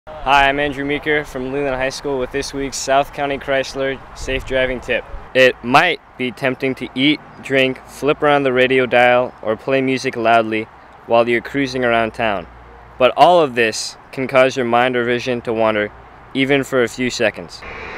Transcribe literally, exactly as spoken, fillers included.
Hi, I'm Andrew Meeker from Leland High School with this week's South County Chrysler Safe Driving Tip. It might be tempting to eat, drink, flip around the radio dial, or play music loudly while you're cruising around town. But all of this can cause your mind or vision to wander, even for a few seconds.